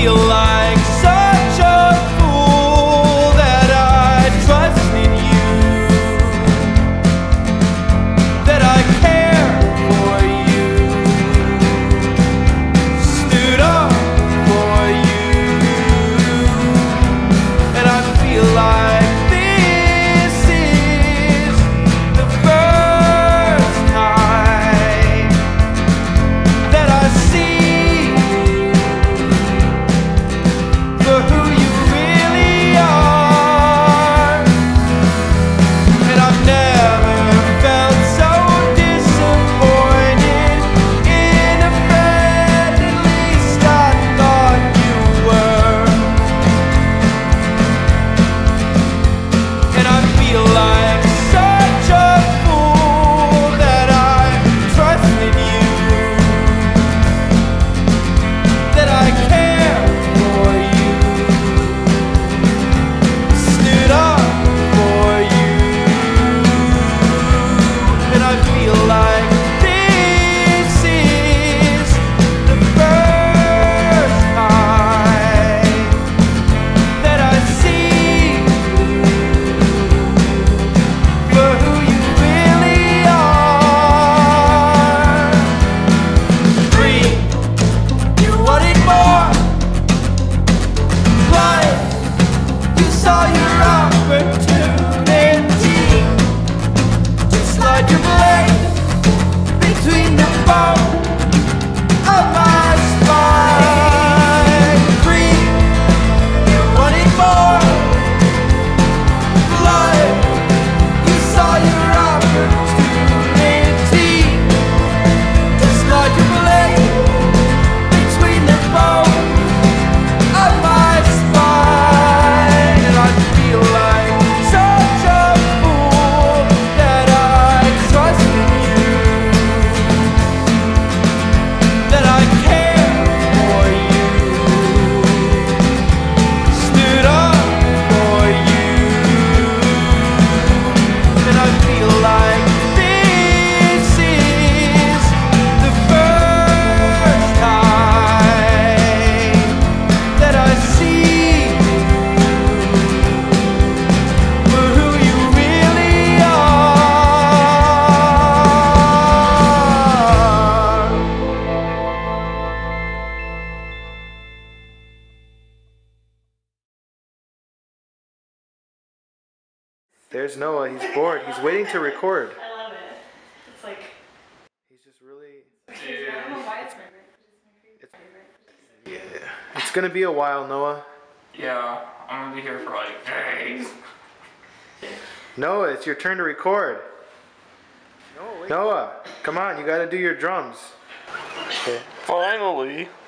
feel like such a fool that I trusted you, that I care for you, stood up for you, and I feel like this is the first time that I see for who you really are, and I've never felt so disappointed in a friend. At least I thought you were, and I feel like such a fool that I trusted you, that I care for you, stood up for you, and I feel like this is the first time that I see for who you really are. Dream, you wanted more. Life, you saw your opportunity to slide your blade between the bone of my spine. Dream, you wanted more. Life, you saw your opportunity to slide your blade between the bone of my spine, and I feel like such a fool that I trusted you, that I care for you, stood up for you, and I feel like this is the first time that I see for who you really are. There's Noah. He's bored. He's waiting to record. I love it. It's like, He's just really. I don't know why it's my favorite. It's my favorite. Yeah. It's gonna be a while, Noah. Yeah, I'm gonna be here for like days. Noah, it's your turn to record. Noah, come on. You gotta do your drums. Okay. Finally.